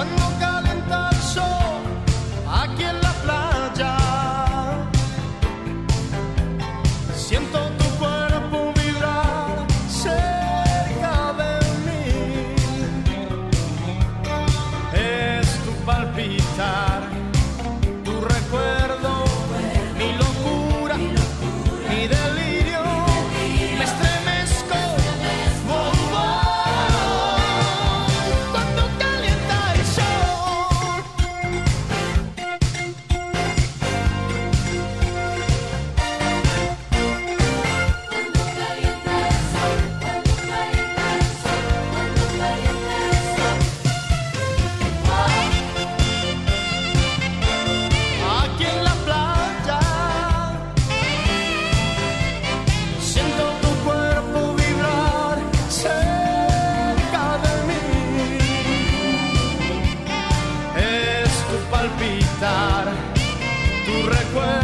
Cuando calienta el sol aquí en la playa, siento tu cuerpo vibrar cerca de mí. Es tu palpitar, tu recuerdo, mi locura, mi delirio. Me estremezco, oh, oh, cuando calienta el sol. Aquí en la playa siento tu cuerpo vibrar cerca de mí. Es tu palpitar, tu recuerdo.